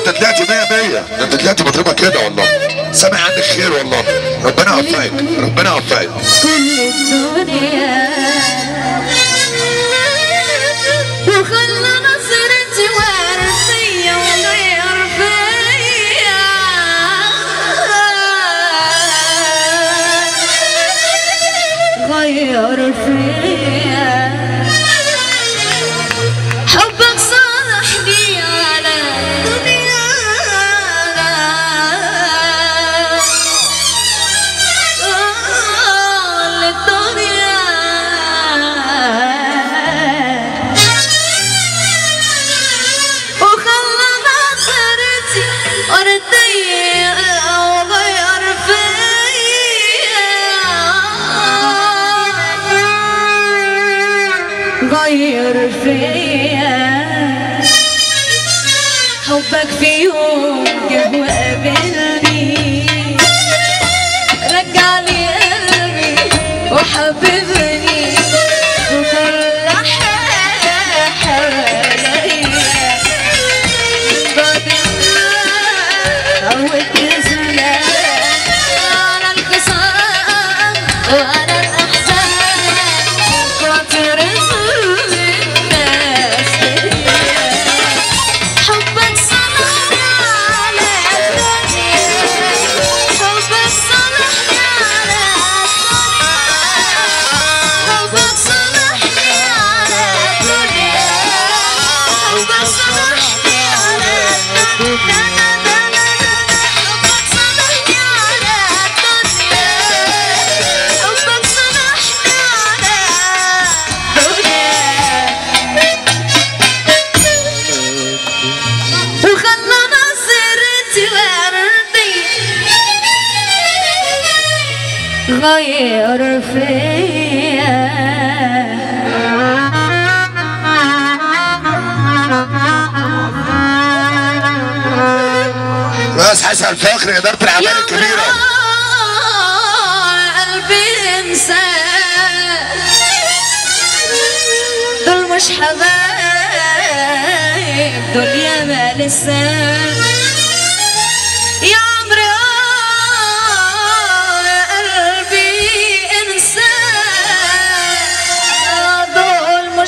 انت طلعت 100 100، ده انت طلعت مضربه كده والله. سامع عنك خير والله، ربنا يوفقك، ربنا يوفقك. كل الدنيا وخلى نصرتي وارثية وغير فيا، غير فيا. حبك صالحني على دنيا، للدنيا وخلى نظرتي وردية وغير فيا، غير فيا. حبك في يوم جه وقابلني، رجعلي قلبي وحببني وكل حاجة حواليا. بعد عودت زمان على الخصام وعلى الأحزان، كتر ظلم الناس ليا. حبك صلحني على الدنيا، حبك صلحني على الدنيا، حبك صلحني على الدنيا، حبك صلحني على الدنيا، حبك صلحني على الدنيا، حبك صلحني على الدنيا وخلى نصرتي وردي غير فيا. بس حسن فخري اداره الاعمال الكبيره. قلبي انسى دول مش حبايب، دول ياما لسه يا عمري. يا قلبي انسى دول مش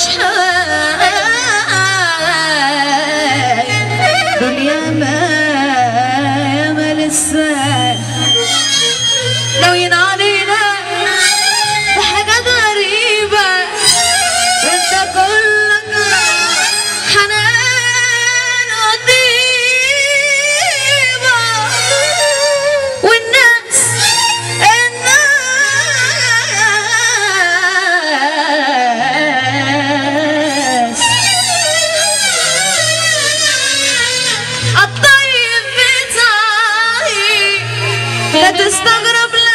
حبايب، دول ياما لسه ناويين علينا بحاجات غريبة، وانت كلك حنان وطيبة، والناس الطيب بتاعي لا تستغرب، لا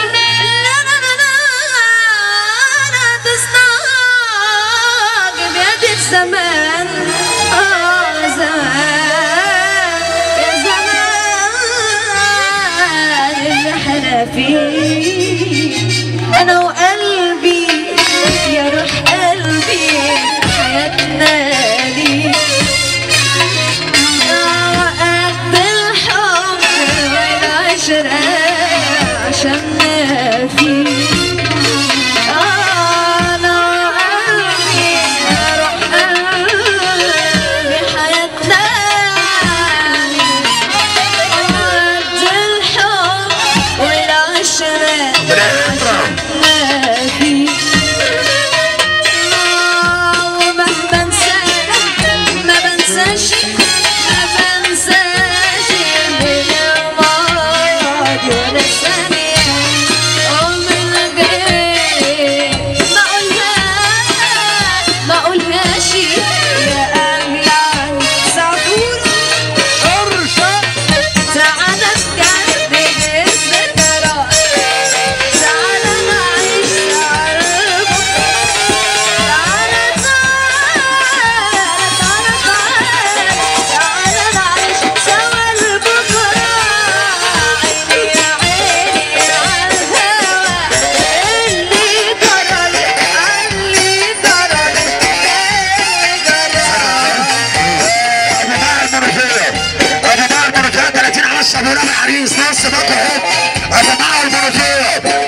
تستعجب يا دي الزمان. زمان يا زمان اللي احنا فيه، انا وقلبي يا روح قلبي حياتنا ليه. وقت الحب والعشرة عشاننا فيه، أنا وقلبي يا روح قلبي حياتنا. وقت الحب والعشرة عشاننا فيه، ومهما انساك ما بنساش، ما بنساش من الماضي ولا ثانية ومن غير ما اقولهاش يا قلبي عن سعفور. تعالى نجدد الذكرى، تعالى نعيش تعالى بكرة، تعالى تعالى تعالى تعالى نعيش باشا ابو رامي عريس نص بطل اهو يا جماعه المنوفيه